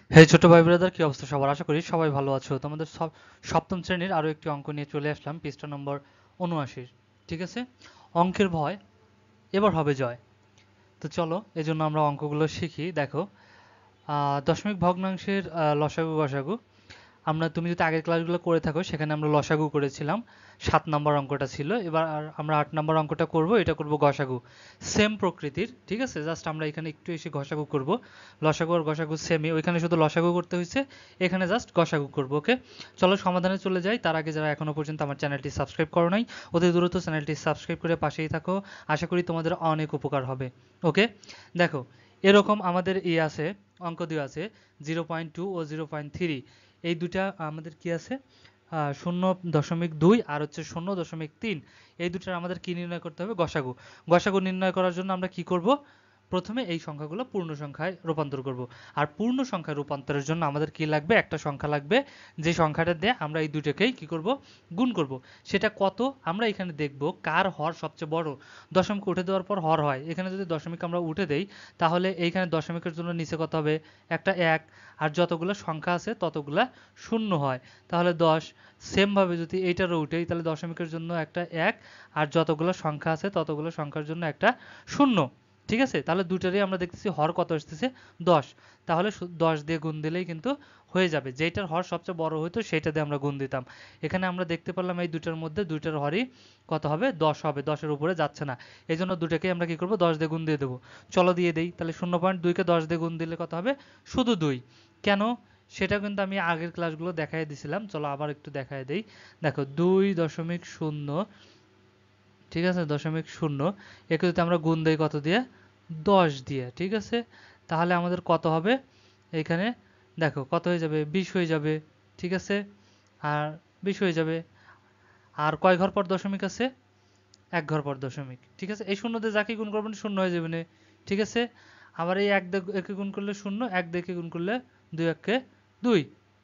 হে ছোট ভাই ব্রাদার, কি অবস্থা সবার? আশা করি সবাই ভালো আছো। তোমাদের সপ্তম শ্রেণীর আরো একটি অঙ্ক নিয়ে চলে আসলাম, পৃষ্ঠা নম্বর ৭৯। ঠিক আছে, অঙ্কের ভয় এবার হবে জয়। তো চলো এজন্য আমরা অঙ্কগুলো শিখি। দেখো, দশমিক ভগ্নাংশের লসাগু গসাগু তুমি যদি আগের ক্লাসগুলো করে থাকো, সেখানে আমরা লসাগু করেছিলাম। ৭ নম্বর অঙ্কটা ছিল। এবার আমরা ৮ নম্বর অঙ্কটা করব, এটা করব গসাগু। সেম প্রকৃতির, ঠিক আছে, জাস্ট আমরা এখানে একটু এসে গসাগু করব। লসাগু আর গসাগু সেমই, ওইখানে শুধু লসাগু করতে হয়েছে, এখানে জাস্ট গসাগু করব। ওকে, চলো সমাধানে চলে যাই। তার আগে যারা এখনো পর্যন্ত আমার চ্যানেলটি সাবস্ক্রাইব করো নাই, অতি দ্রুত চ্যানেলটি সাবস্ক্রাইব করে পাশেই থাকো। আশা করি তোমাদের অনেক উপকার হবে। ওকে, দেখো, এরকম আমাদের আছে, অঙ্ক দেওয়া আছে 0.2 ও 0.3। এই দুটা আমাদের কি আছে, 0.2 আর হচ্ছে 0.3। এই দুটার আমাদের কি নির্ণয় করতে হবে? গসাগু। গসাগু নির্ণয় করার জন্য আমরা কি করব? প্রথমে এই সংখ্যাগুলো পূর্ণ সংখ্যায় রূপান্তর করব। আর পূর্ণ সংখ্যায় রূপান্তরের জন্য আমাদের কি লাগবে? একটা সংখ্যা লাগবে, যে সংখ্যাটা দিয়ে আমরা এই দুটোকেই কি করব? গুণ করব। সেটা কত আমরা এখানে দেখব, কার হর সবচেয়ে বড়। দশমিক উঠে দেওয়ার পর হর হয়, এখানে যদি দশমিক আমরা উঠে দেই, তাহলে এইখানে দশমিকের জন্য নিচে কত হবে? একটা 1। আর যতগুলো সংখ্যা আছে ততগুলা শূন্য হয়, তাহলে 10। সেমভাবে যদি এইটারও উঠেই, তাহলে দশমিকের জন্য একটা 1, আর যতগুলো সংখ্যা আছে ততগুলো সংখ্যার জন্য একটা শূন্য। ঠিক আছে, তাহলে দুটারই আমরা দেখতেছি হর কত আসতেছে? 10। তাহলে 10 দিয়ে গুণ দিলেই কিন্তু হয়ে যাবে। যেটার হর সবচেয়ে বড় হইতো সেটা দিয়ে আমরা গুণ দিতাম। এখানে আমরা দেখতে পারলাম এই দুটার মধ্যে দুইটার হরই কত হবে? 10 হবে, 10-এর উপরে যাচ্ছে না। এই জন্য দুটাকে আমরা কি করব? 10 দিয়ে গুণ দিয়ে দেবো। চলো দিয়ে দেই, তাহলে 0.2কে 10 দিয়ে গুণ দিলে কত হবে? শুধু 2। কেন? সেটা কিন্তু আমি আগের ক্লাসগুলো দেখাই দিছিলাম। চলো আবার একটু দেখাই দেই। দেখো, 2.0, ঠিক আছে, 0.0, একে যদি আমরা গুণ দেই কত দিয়ে? 10 দিয়ে। ঠিক আছে, তাহলে আমাদের কত হবে এখানে? দেখো কত হয়ে যাবে? 20 হয়ে যাবে। ঠিক আছে, আর 20 হয়ে যাবে। আর কয় ঘর পর দশমিক আছে? এক ঘর পর দশমিক। ঠিক আছে, এই শূন্য দিয়ে যাকে গুণ করবেন শূন্য হয়ে যাবে না। ঠিক আছে, আবার এই এক দিয়ে একে গুণ করলে শূন্য, এক দিয়ে একে গুণ করলে 2 একে 2।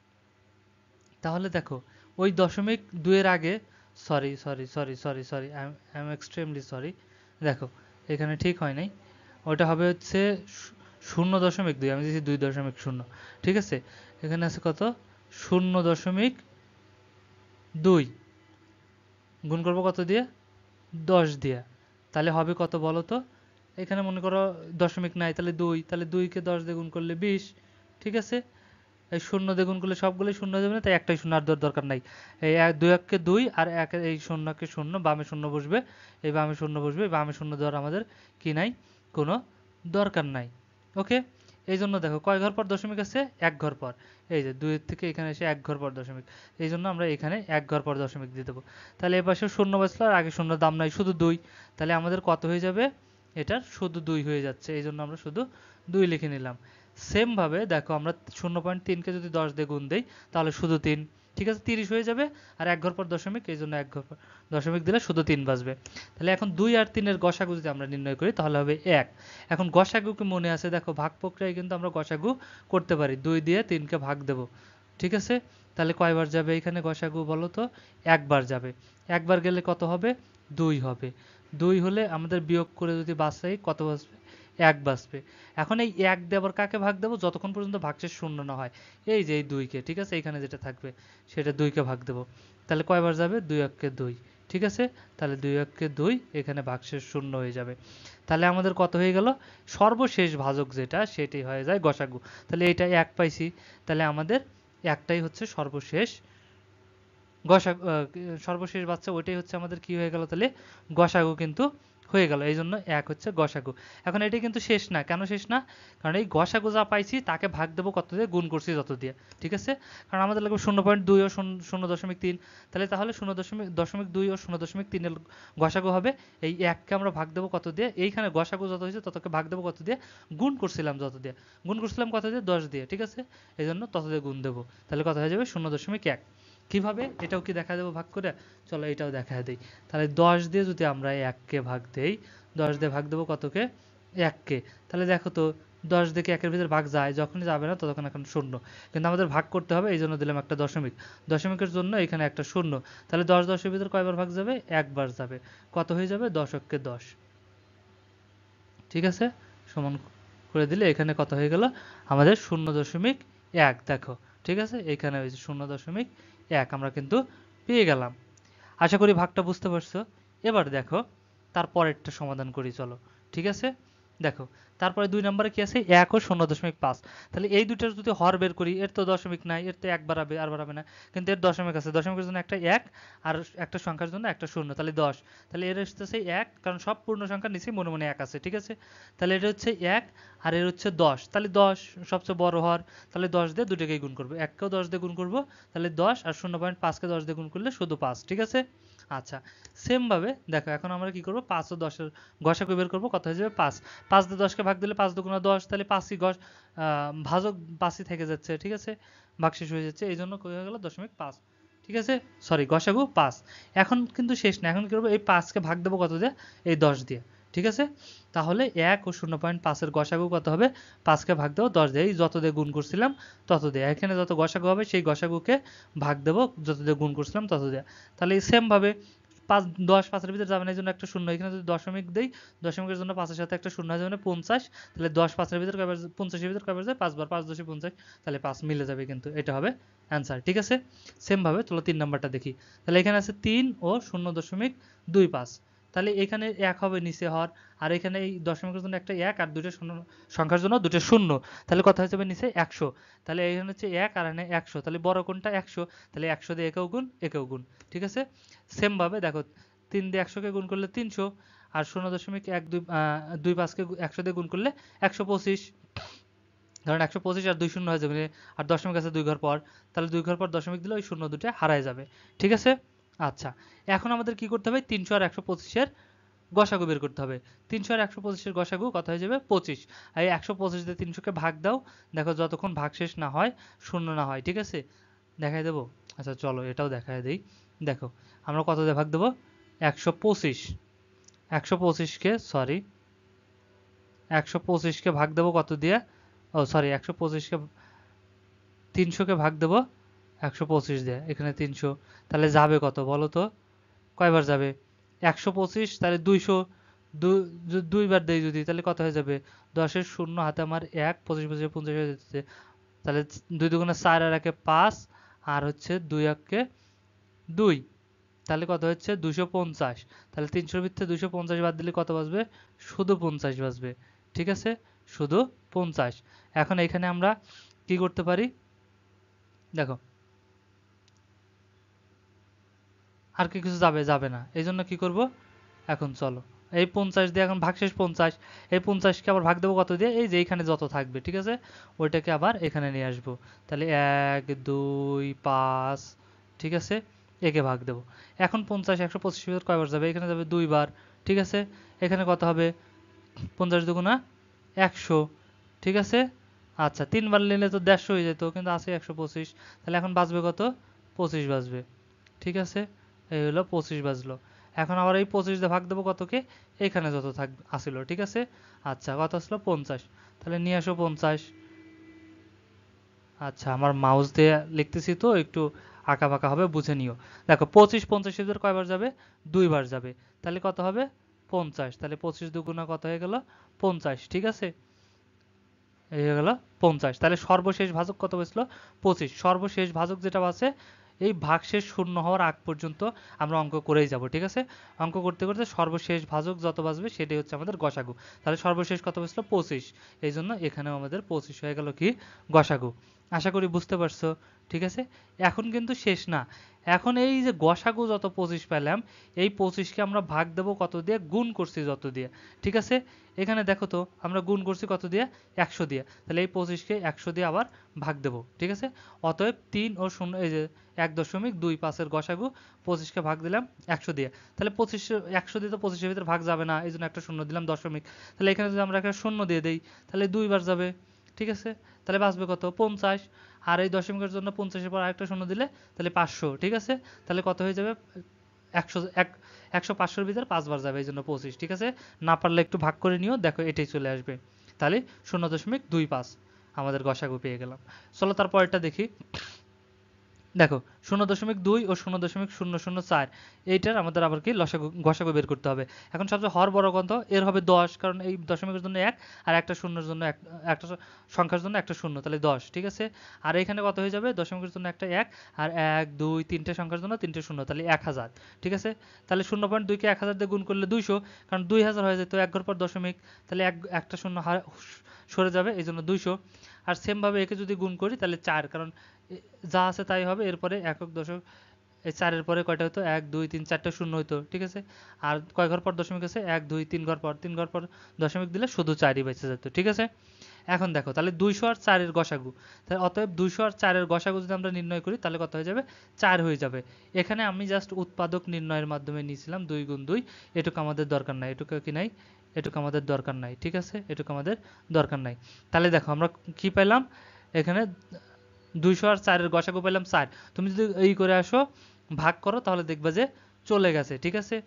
তাহলে দেখো, ওই দশমিক 2 এর আগে, sorry sorry sorry sorry sorry, I am extremely sorry. দেখো, এখানে ঠিক হয় নাই। ওটা হবে হচ্ছে 0.2, আমি দিয়েছি 2.0। ঠিক আছে, এখানে আছে কত? 0.2 গুণ করবো কত দিয়ে? 10 দিয়ে। তাহলে হবে কত বলো তো? এখানে মনে করো দশমিক নাই, তাহলে 2, তাহলে 2কে 10 দিয়ে গুণ করলে 20। ঠিক আছে, এই শূন্য দিয়ে গুণ করলে সবগুলোই শূন্য হয়ে যাবে না, তাই একটাই শূন্য, আর দেওয়ার দরকার নাই। এই 2 এককে 2, আর এক এই শূন্যকে শূন্য, বামে শূন্য বসবে, এই বামে শূন্য বসবে, এই বামে শূন্য দেওয়ার আমাদের কি নাই? কোনো দরকার নাই। ওকে, এই জন্য দেখো কয় ঘর পর দশমিক আছে? এক ঘর পর। এই যে 2 এর থেকে এখানে এসে এক ঘর পর দশমিক, এই জন্য আমরা এখানে এক ঘর পর দশমিক দিয়ে দেবো। তাহলে এপাশে শূন্য বাঁচলো, আর আগে শূন্য দাম নাই, শুধু 2। তাহলে আমাদের কত হয়ে যাবে? এটার শুধু 2 হয়ে যাচ্ছে, এই জন্য আমরা শুধু 2 লিখে নিলাম। সেম ভাবে দেখো, আমরা 0.3কে যদি 10 দিয়ে গুণ দেই, তাহলে শুধু 3। ঠিক আছে, 30 হয়ে যাবে। আর এক ঘর পর দশমিক, এই জন্য এক ঘর পর দশমিক দিলে শুধু 3 বাজবে। তাহলে এখন 2 আর 3 এর গসাগু যদি আমরা নির্ণয় করি, তাহলে হবে 1। এখন গসাগুকে মনে আছে, দেখো ভাগ প্রক্রিয়ায় কিন্তু আমরা গসাগু করতে পারি। 2 দিয়ে 3কে ভাগ দেব। ঠিক আছে, তাহলে কয়বার যাবে এখানে গসাগু বলো তো? একবার যাবে। একবার গেলে কত হবে? 2 হবে। 2 হলে আমাদের বিয়োগ করে যদি বাঁচাই, কত বাঁচবে? 1 বাঁচবে। এখন এই 1 দিয়ে আবার কাকে ভাগ দেবো? যতক্ষণ পর্যন্ত ভাগশেষ শূন্য না হয়। এই যে এই 2কে, ঠিক আছে, এখানে যেটা থাকবে সেটা 2কে ভাগ দেবো। তাহলে কয়বার যাবে? 2 এককে 2। ঠিক আছে, তাহলে 2 এককে 2, এখানে ভাগশেষ শূন্য হয়ে যাবে। তাহলে আমাদের কত হয়ে গেল? সর্বশেষ ভাজক যেটা, সেটাই হয়ে যায় গসাগু। তাহলে এটা 1 পাইছি, তাহলে আমাদের একটাই হচ্ছে সর্বশেষ গসাগু। সর্বশেষ বাচ্চা ওইটাই হচ্ছে আমাদের কি হয়ে গেল? তাহলে গসাগু কিন্তু হয়ে গেল, এই জন্য 1 হচ্ছে গসাগু। এখন এটা কিন্তু শেষ না। কেন শেষ না? কারণ এই গসাগু যা পাইছি তাকে ভাগ দেবো কত দিয়ে? গুণ করছি যত দিয়ে। ঠিক আছে, কারণ আমাদের লাগবে 0.2 ও 0.3। তাহলে 0.2 ও 0.3 এর গসাগু হবে এই 1কে আমরা ভাগ দেবো কত দিয়ে? এইখানে গসাগু যত হয়েছে ততকে ভাগ দেবো কত দিয়ে? গুণ করছিলাম যত দিয়ে। গুণ করছিলাম কত দিয়ে? 10 দিয়ে। ঠিক আছে, এই জন্য তত দিয়ে গুণ দেবো। তাহলে কত হয়ে যাবে? 0.1। কিভাবে? এটাও কি দেখা দেবো ভাগ করে? চলো এটাও দেখা দেই। তাহলে 10 দিয়ে যদি আমরা 1কে ভাগ দেই, 10 দিয়ে ভাগ দেবো কতকে? 1কে। তাহলে দেখো তো, 10 দিয়ে কি 1-এর ভিতর ভাগ যায়? যখনই যাবে না ততক্ষণ এখন শূন্য। কিন্তু আমাদের ভাগ করতে হবে, এই জন্য দিলাম একটা দশমিক। দশমিকের জন্য এখানে একটা শূন্য। তাহলে 10 10-এর ভিতর কয়বার ভাগ যাবে? একবার যাবে। কত হয়ে যাবে? 10 এককে 10। ঠিক আছে, সমান করে দিলে এখানে কত হয়ে গেল? আমাদের 0.1 এক, দেখো ঠিক আছে, এখানে হয়েছে 0.1 আমরা কিন্তু পেয়ে গেলাম। আশা করি ভাগটা বুঝতে পারছো। এবার দেখো তারপরেরটা সমাধান করি চলো। ঠিক আছে, দেখো তারপরে 2 নম্বরে কি আছে, 1 ও 0.5। তাহলে এই দুইটার যদি হর বের করি, এর তো দশমিক নাই, এর তো 1 বাড়াবে আর বাড়াবে না, কিন্তু এর দশমিক আছে, দশমিকের জন্য একটা 1 আর একটা সংখ্যার জন্য একটা 0, তাহলে 10। তাহলে এর আসতেছে 1, কারণ সব পূর্ণ সংখ্যার নিচেই মনে মনে 1 আছে। ঠিক আছে, তাহলে এটা হচ্ছে 1 আর এর হচ্ছে 10, তাহলে 10 সবচেয়ে বড় হর, তাহলে 10 দিয়ে দুটোকেই গুণ করবো, 1 কেও 10 দিয়ে গুণ করবো, তাহলে 10, আর 0.5 কে 10 দিয়ে গুণ করলে শুধু 5। ঠিক আছে, আচ্ছা সেম ভাবে দেখো এখন আমরা কি করব, 5 ও 10 এর গসাগু বের করব, কত হয়ে যাবে 5। 5 দিয়ে 10 কে ভাগ দিলে 5 দুগুণা 10, তাহলে 5ই ভাজক 5ই থেকে যাচ্ছে। ঠিক আছে, ভাগশেষ হয়ে যাচ্ছে, এই জন্য কি হয়ে গেল 0.5। ঠিক আছে, সরি গসাগু 5। এখন কিন্তু শেষ না, এখন কি করব, এই 5 কে ভাগ দেবো কত দিয়ে, এই 10 দিয়ে। ঠিক আছে, তাহলে 1 ও 0.5 এর গসাগু কত হবে, 5 কে ভাগ দেবো 10 দিয়ে, এই যত দিয়ে গুণ করছিলাম তত দিয়ে, এখানে যত গসাগু হবে সেই গসাগুকে ভাগ দেবো যত দিয়ে গুণ করছিলাম তত দিয়ে। তাহলে সেম ভাবে 5 10 5 এর ভিতরে যাবে না, এই জন্য একটা শূন্য, এখানে যদি দশমিক দেই, দশমিকের জন্য 5 এর সাথে একটা শূন্য হয়ে যাবে 50। তাহলে 10 5 এর ভিতরে কয়বার, 50 এর ভিতরে কয়বার যায়, 5 বার, 5 10 50, তাহলে 5 মিলে যাবে, কিন্তু এটা হবে অ্যান্সার। ঠিক আছে, সেম ভাবে চলো 3 নাম্বারটা দেখি। তাহলে এখানে আছে 3 ও 0.25, তাহলে এখানে 1 হবে নিচে হর, আর এখানে এই দশমিকের জন্য একটা 1 আর দুটো শূন্য সংখ্যার জন্য দুটো শূন্য, তাহলে কথা হয়ে যাবে নিচে 100। তাহলে এখানে হচ্ছে 1 আর এখানে 100, তাহলে বড় কোনটা 100, তাহলে 100 দিয়ে একেও গুণ একেও গুণ। ঠিক আছে, সেম ভাবে দেখো 3 দিয়ে 100 কে গুণ করলে 300, আর 0.125 কে 100 দিয়ে গুণ করলে 125, ধরেন 125 আর 2 শূন্য হয়ে যাবে, আর দশমিক আছে 2 ঘর পর, তাহলে 2 ঘর পর দশমিক দিলে ওই শূন্য দুটো হারায় যাবে। ঠিক আছে, আচ্ছা এখন আমাদের কি করতে হবে, 300 আর 125 এর গসাগু বের করতে হবে। 300 আর 125 এর গসাগু কত হয়ে যাবে 25, আর এই 125 দিয়ে 300 কে ভাগ দাও, দেখো যতক্ষণ ভাগ শেষ না হয়, শূন্য না হয়। ঠিক আছে, দেখাই দেবো, আচ্ছা চলো এটাও দেখাই দেই। দেখো আমরা কত দিয়ে ভাগ দেবো, 125, 125 কে সরি 125 কে ভাগ দেবো কত দিয়ে, ও সরি 125 কে 300 কে ভাগ দেবো 125 দিয়ে, এখানে 300, তাহলে যাবে কত বলো তো, কয়বার যাবে, 125, তাহলে 200, দুইবার দেই যদি, তাহলে কত হয়ে যাবে, 10 এর শূন্য হাতে আমার 1, 25 25 50 হয়ে যাচ্ছে, তাহলে 2 দুগুণে 4 আর 1 5, আর হচ্ছে 2 1 2, তাহলে কত হচ্ছে 250, তাহলে 300 ভিতরে 250 বাদ দিলে কত বাঁচবে, শুধু 50 বাঁচবে। ঠিক আছে, শুধু 50। এখন এখানে আমরা কি করতে পারি, দেখো আর কি কিছু যাবে, যাবে না, এই জন্য কি করব, এখন চলো এই 50 দিয়ে এখন ভাগশেষ 50, এই 50 কে আবার ভাগ দেবো কত দিয়ে, এই যে এইখানে যত থাকবে। ঠিক আছে, ওইটাকে আবার এখানে নিয়ে আসবো, তাহলে 1 2 5, ঠিক আছে, একে ভাগ দেবো। এখন 50 125 এর ভিতর কয়বার যাবে, এখানে যাবে 2 বার। ঠিক আছে, এখানে কত হবে, 50 দুগুণা 100। ঠিক আছে, আচ্ছা 3 বার নিলে তো 150 হয়ে যেত, কিন্তু আছে 125, তাহলে এখন বাঁচবে কত, 25 বাঁচবে। ঠিক আছে, এই হলো 25 বাজলো। এখন আবার এই 25 দিয়ে ভাগ দেবো কতকে, এখানে যত আসিল। ঠিক আছে, আচ্ছা কত আসলো 50, তাহলে নিয়ে আসো 50। আচ্ছা আমার মাউস দিয়ে লিখতেছি তো একটু আঁকা বাঁকা হবে, বুঝে নিও। দেখো 25 50 এর কয়বার যাবে, 2 বার যাবে, তাহলে কত হবে 50, তাহলে 25 দুগুণা কত হয়ে গেল 50। ঠিক আছে, এই হয়ে গেল 50, তাহলে সর্বশেষ ভাজক কত বসলো 25, সর্বশেষ ভাজক যেটা আছে, এই ভাগশেষ শূন্য হওয়ার আগ পর্যন্ত আমরা অঙ্ক করেই যাব। ঠিক আছে, অঙ্ক করতে করতে সর্বশেষ ভাজক যত বাঁচবে সেটাই হচ্ছে আমাদের গসাগু। তাহলে সর্বশেষ কত বসলো 25, এই জন্য এখানেও আমাদের 25 হয়ে গেল কি গসাগু। আশা করি বুঝতে পারছো। ঠিক আছে, এখন কিন্তু শেষ না, এখন এই যে গসাগু যত 25 পেলাম, এই 25 কে আমরা ভাগ দেবো কত দিয়ে, গুণ করছি যত দিয়ে। ঠিক আছে, এখানে দেখো তো আমরা গুণ করছি কত দিয়ে, 100 দিয়ে, তাহলে এই 25 কে 100 দিয়ে আবার ভাগ দেবো। ঠিক আছে, অতএব 3 ও 0 এই যে 1.25 এর গসাগু, 25 কে ভাগ দিলাম 100 দিয়ে, তাহলে 25 100 দিয়ে তো 25 এর ভিতরে ভাগ যাবে না, এই জন্য একটা শূন্য দিলাম দশমিক, তাহলে এখানে যদি আমরা একটা শূন্য দিয়ে দেই, তাহলে 2 বার যাবে। ঠিক আছে, তাহলে বাঁচবে কত 50, আর এই দশমিকের জন্য 50 এর পর আরেকটা শূন্য দিলে তাহলে 500। ঠিক আছে, তাহলে কত হয়ে যাবে 100, 100 500 এর ভিতরে 5 বার যাবে, এই জন্য 25। ঠিক আছে, না পারলে একটু ভাগ করে নিও, দেখো এটাই চলে আসবে, তাহলে 0.25 আমাদের গসাগু পেয়ে গেলাম। চলো তারপর এটা দেখি। দেখো 0.2 ও 0.004 এইটার আমাদের আবার কি গসাগু বের করতে হবে। এখন সবচেয়ে হর বড় কত, এর হবে 10, কারণ এই দশমিকের জন্য 1 আর একটা শূন্যের জন্য একটা সংখ্যার জন্য একটা শূন্য, তাহলে 10, ঠিক আছে। আর এখানে কত হয়ে যাবে, দশমিকের জন্য একটা 1 আর 1 2 তিনটে সংখ্যার জন্য তিনটে শূন্য, তাহলে 1000, ঠিক আছে। তাহলে 0.2 কে 1000 দিয়ে গুণ করলে 200, কারণ 2000 হয়ে যেত এক ঘর পর দশমিক, তাহলে একটা শূন্য সরে যাবে, এই জন্য 200। আর সেম ভাবে একে যদি গুণ করি তাহলে 4, কারণ যা আছে তাই হবে, এরপরে একক দশক, এই 4-এর পরে কয়টা হতো, 1 2 3 4টা শূন্য হতো, ঠিক আছে। আর কয় ঘর পর দশমিক আছে, 1 2 3 ঘর পর, 3 ঘর পর দশমিক দিলে শুধু 4ই বেঁচে যেত, ঠিক আছে। এখন দেখো তাহলে 200 আর 4 এর গসাগু, তাহলে অতএব 200 আর 4 এর গসাগু যদি আমরা নির্ণয় করি তাহলে কত হয়ে যাবে, 4 হয়ে যাবে। এখানে আমি জাস্ট উৎপাদক নির্ণয়ের মাধ্যমে নিয়েছিলাম 2 গুণ 2, এটুকু আমাদের দরকার নাই, এটুকু কি নাই, এটুকু আমাদের দরকার নাই, ঠিক আছে, এটুকু আমাদের দরকার নাই। তাহলে দেখো আমরা কি পেলাম এখানে, 200 আর 4 এর গসাগু পেলাম 4। তুমি যদি এই করে আসো ভাগ করো তাহলে দেখবা যে চলে গেছে, ঠিক আছে।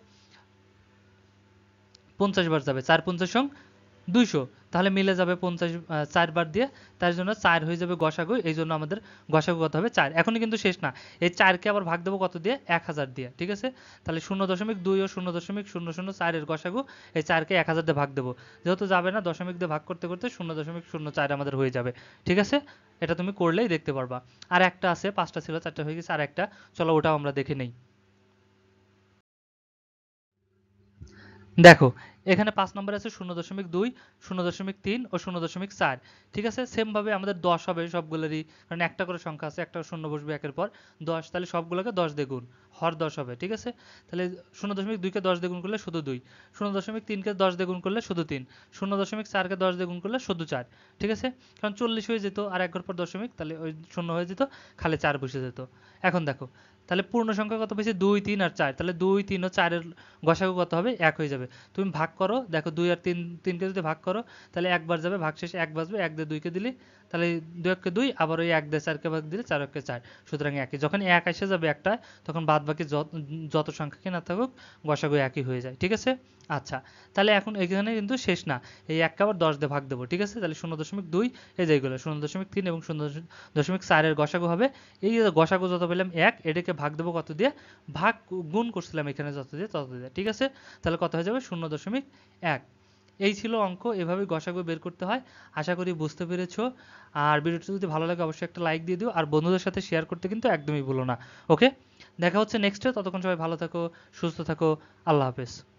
50 বার যাবে, 4 50 200, তাহলে মিলে যাবে 50 4 বার দিয়ে, তার জন্য 4 হয়ে যাবে গসাগু, এই জন্য আমাদের গসাগু কত হবে 4। এখনই কিন্তু শেষ না, এই 4কে আবার ভাগ দেবো কত দিয়ে, 1000 দিয়ে, ঠিক আছে। তাহলে 0.2 ও 0.004 এর গসাগু, এই 4কে 1000 দিয়ে ভাগ দেবো, যেহেতু যাবে না দশমিক দিয়ে ভাগ করতে করতে 0.04 আমাদের হয়ে যাবে, ঠিক আছে। এটা তুমি করলেই দেখতে পারবা। আর একটা আছে, 5টা ছিল 4টা হয়ে গেছে, আর একটা, চলো ওটাও আমরা দেখে নেই। দেখো এখানে 5 নম্বরে আছে 0.2 0.3 ও 0.4, ঠিক আছে। সেম ভাবে আমাদের 10 হবে সবগুলোরই, কারণ একটা করে সংখ্যা আছে, একটা শূন্য বসবে একের পর 10, তাহলে সবগুলোকে 10 দিয়ে গুণ, হর 10 হবে, ঠিক আছে। তাহলে 0.2 কে 10 দিয়ে গুণ করলে শুধু 2, 0.3 কে 10 দিয়ে গুণ করলে শুধু 3, 0.4 কে 10 দিয়ে গুণ করলে শুধু 4, ঠিক আছে। কারণ 40 হয়ে যেত আর এক ঘর পর দশমিক, তাহলে ওই শূন্য হয়ে যেত, খালি 4 বসে যেত। এখন দেখো তাহলে পূর্ণ সংখ্যা কত পেয়েছি, 2 3 আর 4, তাহলে 2 3 ও 4 এর গসাগু কত হবে, 1 হয়ে যাবে। তুমি ভাগ করো, দেখো 2 আর 3, 3কে যদি ভাগ করো তাহলে একবার যাবে, ভাগশেষ 1 বাজবে, 1 দিয়ে 2 কে দিলে তাহলে 2 1 কে 2, আবার ওই 1 দিয়ে 4 কে ভাগ দিলে 4 1 কে 4, সুতরাং একই। যখন 1 এসে যাবে একটা, তখন বাদ বাকি যত সংখ্যা কি না থাকুক গসাগু একই হয়ে যায়, ঠিক আছে। আচ্ছা, তাহলে এখন এখানে কিন্তু শেষ না, এই 1 কে আবার 10 দিয়ে ভাগ দেবো, ঠিক আছে। তাহলে 0.2 এই যে এইগুলো 0.3 এবং 0.4 এর গসাগু হবে, এই যে গসাগু যত পেলাম 1, এটাকে ভাগ দেবো কত দিয়ে, ভাগ গুণ করছিলাম এখানে যত দিয়ে তত দিয়ে, ঠিক আছে। তাহলে কত হয়ে যাবে, 0.1। এই ছিল অঙ্ক, এভাবে গসাগু বের করতে হয়। আশা করি বুঝতে পেরেছো। আর ভিডিওটি যদি ভালো লাগে অবশ্যই একটা লাইক দিয়ে দিও, আর বন্ধুদের সাথে শেয়ার করতে কিন্তু একদমই ভুলো না। ওকে, দেখা হচ্ছে নেক্সটে, ততক্ষণ সবাই ভালো থাকো, সুস্থ থাকো, আল্লাহ হাফেজ।